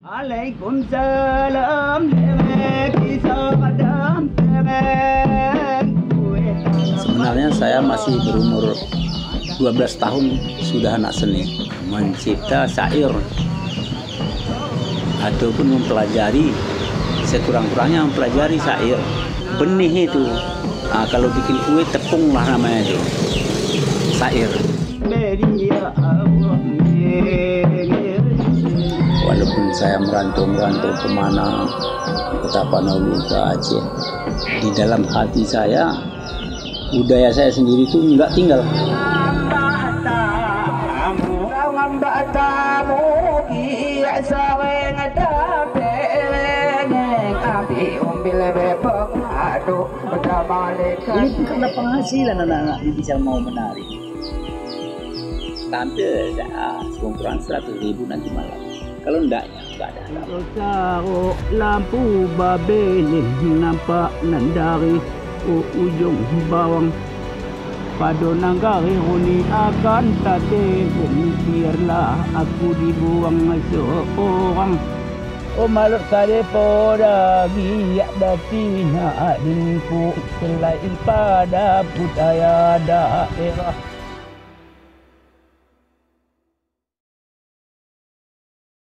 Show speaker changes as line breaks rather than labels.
Waalaikumsalam.
Sebenarnya saya masih berumur 12 tahun sudah anak seni, mencipta syair ataupun mempelajari, sekurang-kurangnya mempelajari syair. Benih itu, kalau bikin kue tepung lah namanya itu, syair. Walaupun saya merantau kemana, ke Tapanuli, ke Aceh, di dalam hati saya, budaya saya sendiri itu nggak tinggal. Ini pun karena penghasilan anak-anak ini bisa mau menari. Tampil sekurang 100.000 nanti malam. Kalau enggaknya enggak ada.
Taruh lampu babele nampak nan dari ujung bawang. Pada nanggari huni akan tate, mikirlah aku dibuang seorang. Oh malut kade poda giyak datina adinku selain pada budaya daerah.